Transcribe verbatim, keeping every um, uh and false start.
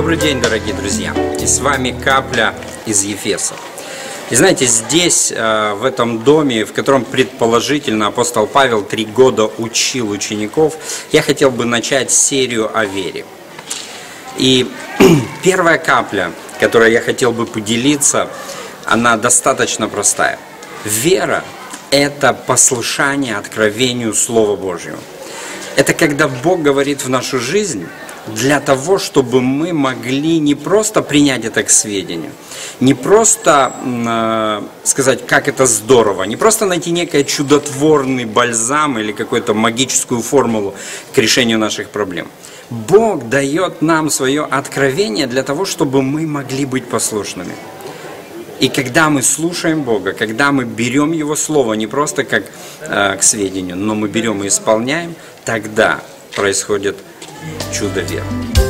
Добрый день, дорогие друзья! И с вами Капля из Ефеса. И знаете, здесь, в этом доме, в котором предположительно апостол Павел три года учил учеников, я хотел бы начать серию о вере. И первая капля, которой я хотел бы поделиться, она достаточно простая. Вера – это послушание откровению Слова Божьего. Это когда Бог говорит в нашу жизнь для того, чтобы мы могли не просто принять это к сведению, не просто э, сказать, как это здорово, не просто найти некий чудотворный бальзам или какую-то магическую формулу к решению наших проблем. Бог дает нам свое откровение для того, чтобы мы могли быть послушными. И когда мы слушаем Бога, когда мы берем Его Слово не просто как э, к сведению, но мы берем и исполняем, тогда происходит чудо веры.